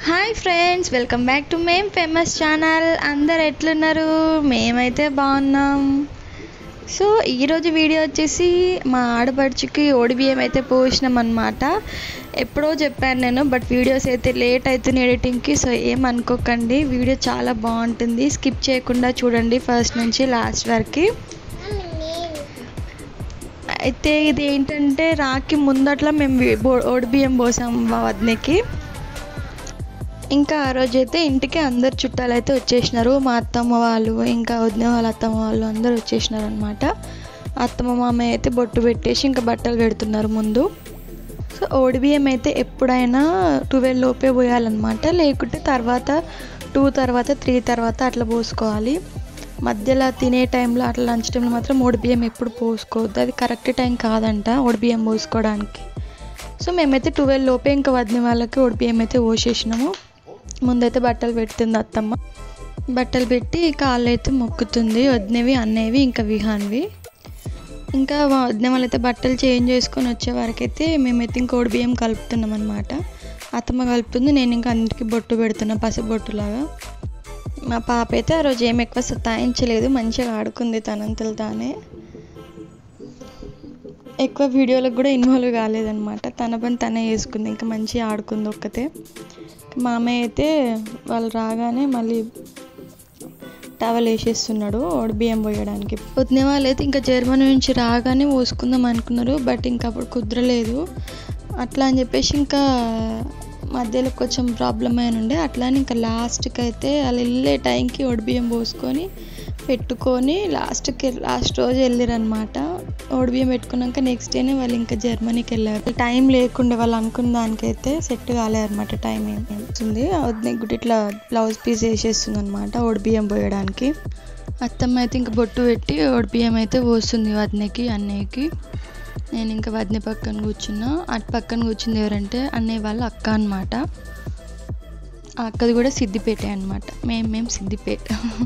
Hi friends, welcome back to Mem famous channel. అందరు ఎట్లున్నారు? మేమైతే బాగున్నాం. సో ఈరోజు వీడియో వచ్చేసి మా ఆడపడుచుకి ఓడిబియ్యం అయితే పోసినాం అనమాట. ఎప్పుడో చెప్పాను నేను, బట్ వీడియోస్ అయితే లేట్ అవుతుంది ఎడిటింగ్కి. సో ఏమనుకోకండి, వీడియో చాలా బాగుంటుంది, స్కిప్ చేయకుండా చూడండి ఫస్ట్ నుంచి లాస్ట్ వరకు. అయితే ఇది ఏంటంటే రాకి ముందట్లా మేము ఓడిబియ్యం పోసాం మా వదినకి. ఇంకా ఆ రోజైతే ఇంటికి అందరు చుట్టాలు అయితే వచ్చేసినారు. మా అత్తమ్మ వాళ్ళు, ఇంకా వదిన వాళ్ళ అత్తమ్మ వాళ్ళు అందరు వచ్చేసినారు అనమాట. అత్తమ్మ మామయ్య అయితే బొట్టు పెట్టేసి ఇంకా బట్టలు పెడుతున్నారు ముందు. సో ఓడిబియ్యం అయితే ఎప్పుడైనా 12 లోపే పోయాలన్నమాట, లేకుంటే తర్వాత 2 తర్వాత 3 తర్వాత అట్లా పోసుకోవాలి. మధ్యలో తినే టైంలో అట్లా లంచ్ టైంలో మాత్రం ఓడిబియ్యం ఎప్పుడు పోసుకోవద్దు, అది కరెక్ట్ టైం కాదంట ఓడిబియ్యం పోసుకోవడానికి. సో మేమైతే 12 లోపే ఇంకా వదిన వాళ్ళకి ఓడిబియ్యం అయితే పోసేసినాము. ముందైతే బట్టలు పెడుతుంది అత్తమ్మ. బట్టలు పెట్టి కాళ్ళు అయితే మొక్కుతుంది, వదినవి అన్నయ్యవి ఇంకా విహాన్వి. ఇంకా వదిన వాళ్ళైతే బట్టలు చేంజ్ చేసుకొని వచ్చే వరకైతే మేమైతే ఇంకా ఓడిబియ్యం కలుపుతున్నాం అనమాట. అత్తమ్మ కలుపుతుంది, నేను ఇంకా అన్నిటికీ బొట్టు పెడుతున్నా, పసుబొట్టులాగా. మా పాప అయితే ఆ రోజు ఏం ఎక్కువ సతాయించలేదు, మంచిగా ఆడుకుంది తనంతలు తానే. ఎక్కువ వీడియోలకు కూడా ఇన్వాల్వ్ కాలేదన్నమాట, తన పని తనే చేసుకుంది, ఇంకా మంచిగా ఆడుకుంది ఒక్కతే. మామయ్య అయితే వాళ్ళు రాగానే మళ్ళీ టవల్ వేసేస్తున్నాడు ఓడిబియ్యం పోయడానికి. వదిన వాళ్ళు అయితే ఇంకా జర్మనీ నుంచి రాగానే పోసుకుందాం అనుకున్నారు, బట్ ఇంకా అప్పుడు కుదరలేదు. అట్లా అని చెప్పేసి ఇంకా మధ్యలో కొంచెం ప్రాబ్లం అయిన ఉండే, అట్లా అని ఇంకా లాస్ట్కి అయితే వాళ్ళు వెళ్ళే టైంకి ఓడిబియ్యం పోసుకొని పెట్టుకొని లాస్ట్ రోజు వెళ్ళారు అనమాట. ఓడిబియ్యం పెట్టుకున్నాక నెక్స్ట్ డేనే వాళ్ళు ఇంకా జర్మనీకి వెళ్ళారు. టైం లేకుండా వాళ్ళు అనుకున్న దానికైతే సెట్ కాలేదన్నమాట, టైం ఏమవుతుంది. వదినకి ఇట్లా బ్లౌజ్ పీస్ వేసేస్తుంది అనమాట ఓడిబియ్యం పోయడానికి. అత్తమ్మ అయితే ఇంకా బొట్టు పెట్టి ఓడిబియ్యం అయితే పోస్తుంది వదినకి అన్నయ్యకి. నేను ఇంకా వదిన పక్కన కూర్చున్నా. అటు పక్కన కూర్చుంది ఎవరంటే అన్నయ్య వాళ్ళ అక్క అనమాట. ఆ అక్కది కూడా సిద్దిపేట అనమాట, మేము సిద్దిపేట.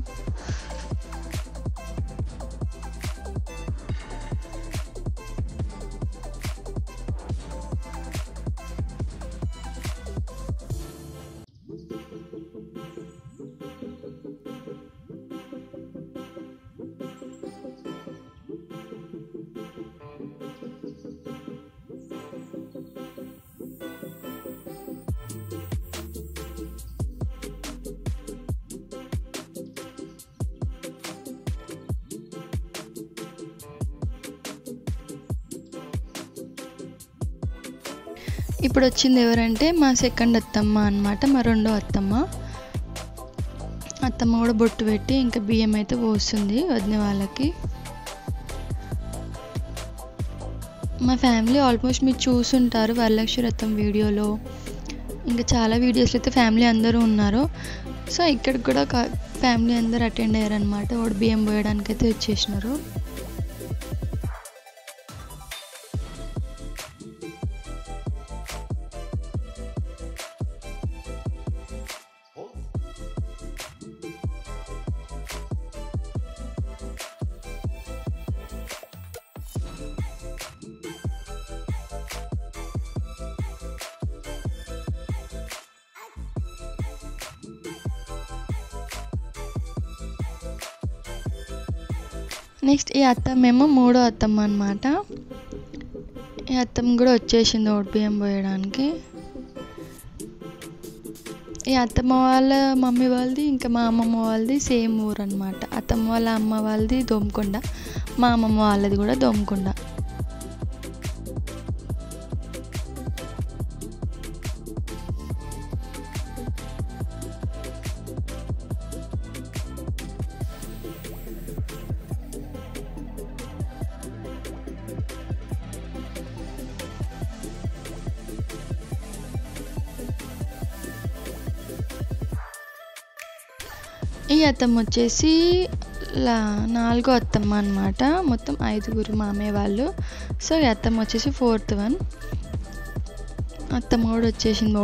ఇప్పుడు వచ్చింది ఎవరంటే మా సెకండ్ అత్తమ్మ అనమాట, మా రెండో అత్తమ్మ. అత్తమ్మ కూడా బొట్టు పెట్టి ఇంకా బియ్యం అయితే పోస్తుంది వదిన వాళ్ళకి. మా ఫ్యామిలీ ఆల్మోస్ట్ మీరు చూసుంటారు వరలక్ష్మి వ్రతం వీడియోలో, ఇంకా చాలా వీడియోస్లో అయితే ఫ్యామిలీ అందరూ ఉన్నారు. సో ఇక్కడికి కూడా ఫ్యామిలీ అందరూ అటెండ్ అయ్యారనమాట, బియ్యం పోయడానికి అయితే వచ్చేసినారు. నెక్స్ట్ ఈ అత్తమ్మ ఏమో మూడో అత్తమ్మ అనమాట. ఈ అత్తమ్మ కూడా వచ్చేసింది ఓడిబియ్యం పోయడానికి. ఈ అత్తమ్మ వాళ్ళ మమ్మీ వాళ్ళది ఇంకా మా అమ్మమ్మ వాళ్ళది సేమ్ ఊరు అనమాట. అత్తమ్మ వాళ్ళ అమ్మ వాళ్ళది దోమకొండ, మా అమ్మమ్మ వాళ్ళది కూడా దోమకొండ. ఈ అత్తమ్మ వచ్చేసి నాలుగో అత్తమ్మ అనమాట, మొత్తం 5గురు మామయ్య వాళ్ళు. సో ఈ అత్తమ్మ వచ్చేసి 4th వన్. అత్తమ్మ కూడా వచ్చేసింది.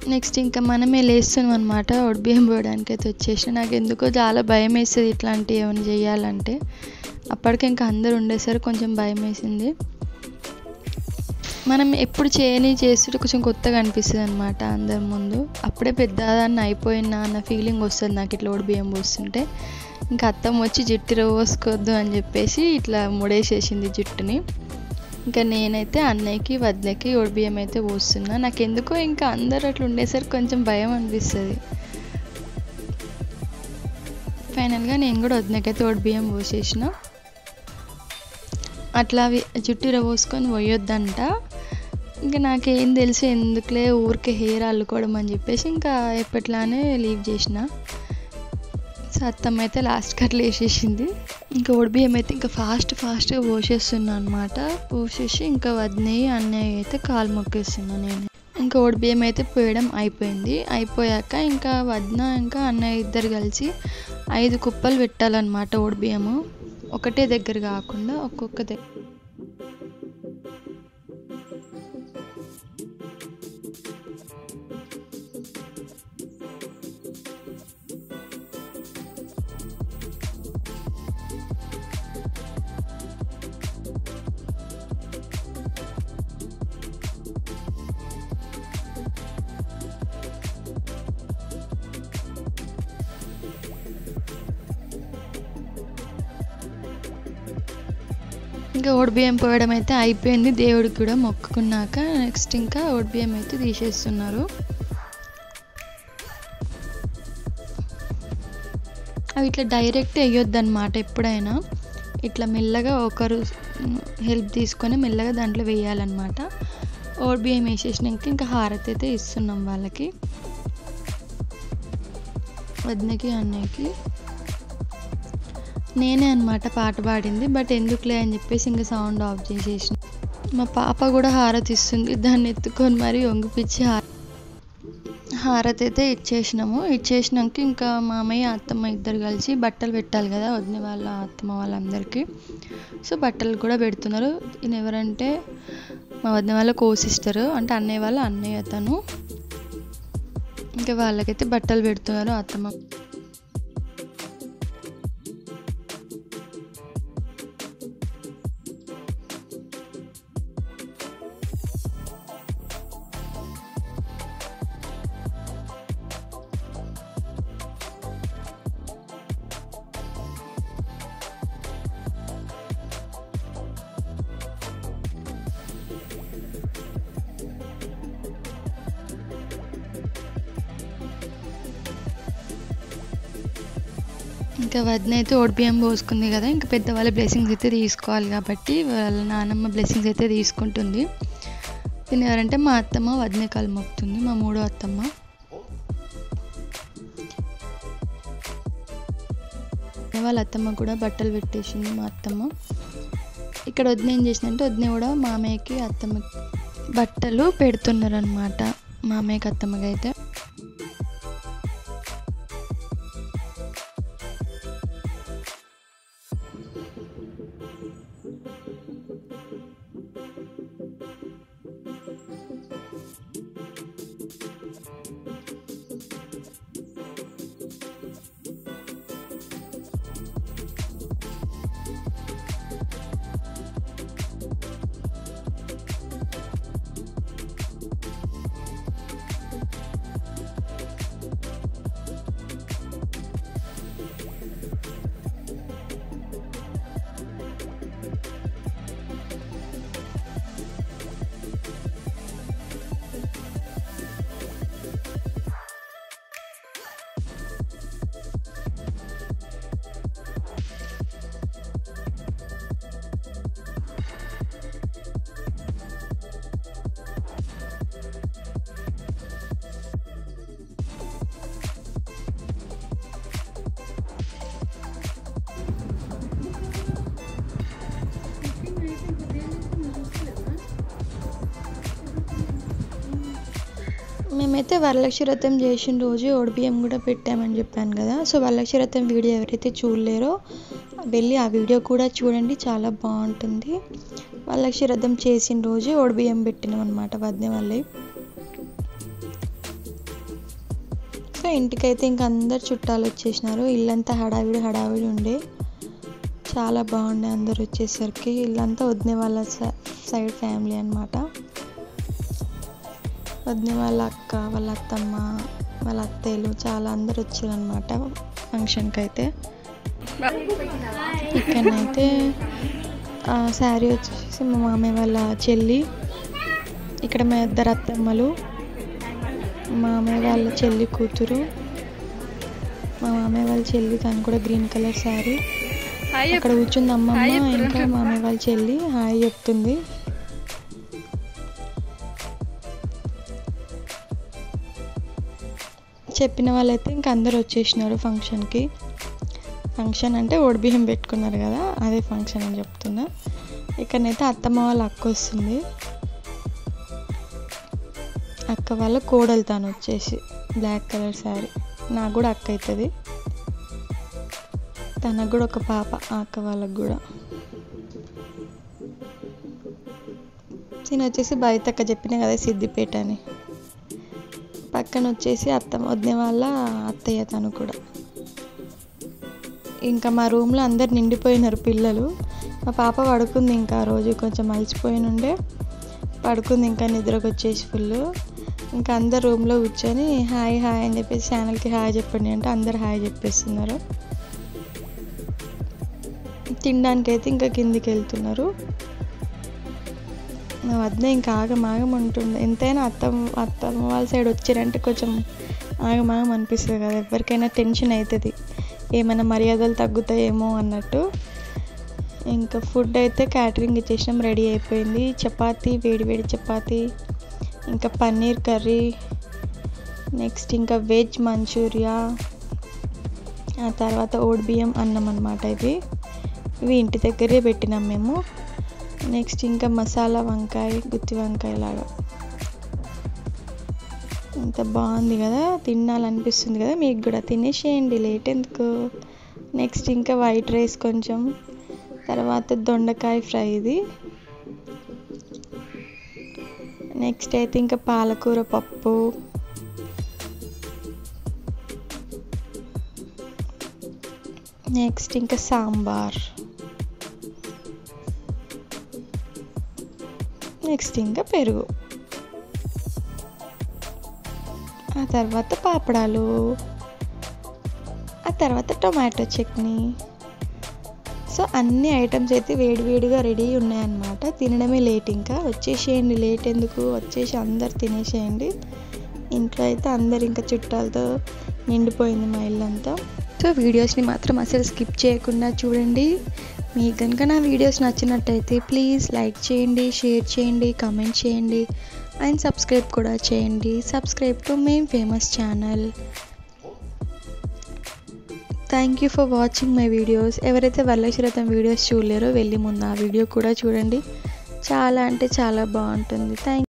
నెక్స్ట్ ఇంకా మనమే లేస్తున్నాం అనమాట. బియ్యం పోయడానికి అయితే వచ్చేసిన. నాకు ఎందుకో చాలా భయం వేస్తుంది ఇట్లాంటివి ఏమైనా చేయాలంటే. అప్పటికి ఇంకా అందరు ఉండేసరికి కొంచెం భయం వేసింది. మనం ఎప్పుడు చేస్తుంటే కొంచెం కొత్తగా అనిపిస్తుంది అనమాట అందరి ముందు. అప్పుడే పెద్దదాన్ని అయిపోయినా అన్న ఫీలింగ్ వస్తుంది నాకు ఇట్లా బియ్యం పోస్తుంటే. ఇంకా అత్తమ్మ వచ్చి జుట్టు పోసుకోవద్దు అని చెప్పేసి ఇట్లా ముడేసేసింది జుట్టుని. ఇంకా నేనైతే అన్నయ్యకి వదినకి బియ్యం అయితే పోస్తున్నా. నాకు ఎందుకో ఇంకా అందరు అట్లా ఉండేసరికి కొంచెం భయం అనిపిస్తుంది. ఫైనల్గా నేను కూడా వదినకైతే బియ్యం పోసేసిన. అట్లా జుట్టు పోసుకొని పోయొద్దంట. ఇంకా నాకేం తెలుసు, ఎందుకులే ఊరికే హెయిర్ అల్లుకోవడం అని చెప్పేసి ఇంకా ఎప్పట్లానే లీవ్ చేసిన. సో అత్తమ్మ అయితే లాస్ట్కి అట్లా వేసేసింది. ఇంకా బియ్యం అయితే ఇంకా ఫాస్ట్గా పోసేస్తున్నా అనమాట. పోసేసి ఇంకా వదినయ్య అన్నయ్య అయితే కాలు మొక్కేస్తున్నా నేను. ఇంకా బియ్యం అయితే పోయడం అయిపోయింది. అయిపోయాక ఇంకా వదిన ఇంకా అన్నయ్య ఇద్దరు కలిసి 5 కుప్పలు పెట్టాలన్నమాట బియ్యము. ఒకటే దగ్గర కాకుండా ఒక్కొక్క దగ్గర. ఇంకా బియ్యం పోయడం అయితే అయిపోయింది. దేవుడికి కూడా మొక్కుకున్నాక నెక్స్ట్ ఇంకా బియ్యం అయితే తీసేస్తున్నారు. అవి ఇట్లా డైరెక్ట్ వేయొద్దన్నమాట. ఎప్పుడైనా ఇట్లా మెల్లగా ఒకరు హెల్ప్ తీసుకొని మెల్లగా దాంట్లో వేయాలన్నమాట. బియ్యం వేసేసినాక ఇంకా హారతి అయితే ఇస్తున్నాం వాళ్ళకి, వదినకి అన్నయ్యకి. నేనే అనమాట పాట పాడింది, బట్ ఎందుకులే అని చెప్పేసి ఇంకా సౌండ్ ఆఫ్ చేసేసిన. మా పాప కూడా హారతి ఇస్తుంది. దాన్ని ఎత్తుకొని మరీ వంగిపిచ్చి హారతి అయితే ఇచ్చేసినాక ఇంకా మామయ్య అత్తమ్మ ఇద్దరు కలిసి బట్టలు పెట్టాలి కదా వదిన వాళ్ళ అత్తమ్మ వాళ్ళందరికీ. సో బట్టలు కూడా పెడుతున్నారు. ఈయన ఎవరంటే మా వదిన వాళ్ళ సిస్టర్, అంటే అన్నయ్య వాళ్ళ అన్నయ్య అతను. ఇంకా వాళ్ళకైతే బట్టలు పెడుతున్నారు అత్తమ్మ. ఇంకా వదిన అయితే బియ్యం పోసుకుంది కదా, ఇంకా పెద్దవాళ్ళ బ్లెస్సింగ్స్ అయితే తీసుకోవాలి కాబట్టి వాళ్ళ నానమ్మ బ్లెస్సింగ్స్ అయితే తీసుకుంటుంది. దీన్ని ఎవరంటే మా అత్తమ్మ వదిన కాలు మొక్కుతుంది, మా 3వ అత్తమ్మ. వాళ్ళ అత్తమ్మ కూడా బట్టలు పెట్టేసింది మా అత్తమ్మ. ఇక్కడ వదిన ఏం చేసిందంటే వదిన కూడా మామయ్యకి అత్తమ్మకి బట్టలు పెడుతున్నారు అనమాట. మామయ్యకి అత్తమ్మకి అయితే మేమైతే వరలక్ష్మి వ్రతం చేసిన రోజు బియ్యం కూడా పెట్టామని చెప్పాను కదా. సో వరలక్ష్మి వ్రతం వీడియో ఎవరైతే చూడలేరో వెళ్ళి ఆ వీడియో కూడా చూడండి, చాలా బాగుంటుంది. వరలక్ష్మి వ్రతం చేసిన రోజు బియ్యం పెట్టినాం అనమాట వదిన వాళ్ళే. సో ఇంటికైతే ఇంకా అందరు చుట్టాలు వచ్చేసినారు. ఇల్లంతా హడావిడి ఉండే, చాలా బాగుండే. అందరు వచ్చేసరికి ఇల్లంతా వదిన వాళ్ళ సైడ్ ఫ్యామిలీ అనమాట. వదిన వాళ్ళ అక్క, వాళ్ళ అత్తమ్మ, వాళ్ళ అత్తయ్యలు చాలా అందరు వచ్చారనమాట ఫంక్షన్కి అయితే. ఇక్కడనైతే శారీ వచ్చేసి మా మామయ్య వాళ్ళ చెల్లి, ఇక్కడ మా ఇద్దరు అత్తమ్మలు, మామయ్య వాళ్ళ చెల్లి కూతురు, మా మామయ్య వాళ్ళ చెల్లి, తను కూడా గ్రీన్ కలర్ శారీ. అక్కడ కూర్చుంది అమ్మమ్మ, ఇంకా మామయ్య వాళ్ళ చెల్లి హాయ్ చెప్తుంది. చెప్పిన వాళ్ళైతే ఇంకా అందరు వచ్చేసినారు ఫంక్షన్కి. ఫంక్షన్ అంటే బియ్యం పెట్టుకున్నారు కదా, అదే ఫంక్షన్ అని చెప్తున్నా. ఇక్కడనైతే అత్తమ్మ వాళ్ళ అక్క వస్తుంది. అక్క వాళ్ళ కోడలు తను వచ్చేసి బ్లాక్ కలర్ శారీ. నాకు కూడా అక్క అవుతుంది, తనకు కూడా ఒక పాప, ఆ అక్క వాళ్ళకు కూడా. నేను వచ్చేసి బయట అక్క చెప్పిన కదా సిద్దిపేట అని. పక్కన వచ్చేసి వదిన వాళ్ళ అత్తయ్య, తను కూడా. ఇంకా మా రూమ్లో అందరు నిండిపోయినారు పిల్లలు. మా పాప పడుకుంది, ఇంకా ఆ రోజు కొంచెం అలసిపోయినుండే పడుకుంది, ఇంకా నిద్రకు వచ్చేసి ఫుల్. ఇంకా అందరు రూమ్లో కూర్చొని హాయ్ అని చెప్పేసి ఛానల్కి హాయ్ చెప్పండి అంటే అందరు హాయ్ చెప్పేస్తున్నారు. తినడానికి అయితే ఇంకా కిందికి వెళ్తున్నారు. మా వద్ద ఇంకా ఆగమాగం ఉంటుండే. ఎంతైనా అత్తమ్మ వాళ్ళ సైడ్ వచ్చారంటే కొంచెం ఆగమాగం అనిపిస్తుంది కదా, ఎవరికైనా టెన్షన్ అవుతుంది, ఏమైనా మర్యాదలు తగ్గుతాయేమో అన్నట్టు. ఇంకా ఫుడ్ అయితే క్యాటరింగ్ ఇచ్చేసినాం, రెడీ అయిపోయింది. చపాతీ, వేడి చపాతీ, ఇంకా పన్నీర్ కర్రీ, నెక్స్ట్ ఇంకా వెజ్ మంచూరియా, ఆ తర్వాత బియ్యం అన్నం అన్నమాట. ఇవి ఇంటి దగ్గరే పెట్టినాం మేము. నెక్స్ట్ ఇంకా మసాలా వంకాయ, గుత్తి వంకాయ లాగా. ఇంత బాగుంది కదా, తినాలనిపిస్తుంది కదా మీకు కూడా. తినేసేయండి, లేట్ ఎందుకు. నెక్స్ట్ ఇంకా వైట్ రైస్ కొంచెం, తర్వాత దొండకాయ ఫ్రై ఇది. నెక్స్ట్ అయితే ఇంకా పాలకూర పప్పు, నెక్స్ట్ ఇంకా సాంబార్, నెక్స్ట్ ఇంకా పెరుగు, ఆ తర్వాత పాపడాలు, ఆ తర్వాత టొమాటో చట్నీ. సో అన్ని ఐటమ్స్ అయితే వేడివేడిగా రెడీ ఉన్నాయన్నమాట. తినడమే లేట్, ఇంకా వచ్చేసేయండి, లేట్ ఎందుకు, వచ్చేసి అందరు తినేసేయండి. ఇంట్లో అయితే అందరు ఇంకా చుట్టాలతో నిండిపోయింది మా ఇల్లంతా. సో వీడియోస్ని మాత్రం అసలు స్కిప్ చేయకుండా చూడండి. మీకు కనుక నా వీడియోస్ నచ్చినట్టయితే ప్లీజ్ లైక్ చేయండి, షేర్ చేయండి, కామెంట్ చేయండి అండ్ సబ్స్క్రైబ్ కూడా చేయండి. Subscribe to Mem famous channel. Thank you for watching my videos. ఎవరైతే వరలక్ష్మి వీడియోస్ చూడలేరో వెళ్ళి ముందు ఆ వీడియో కూడా చూడండి, చాలా అంటే చాలా బాగుంటుంది. థ్యాంక్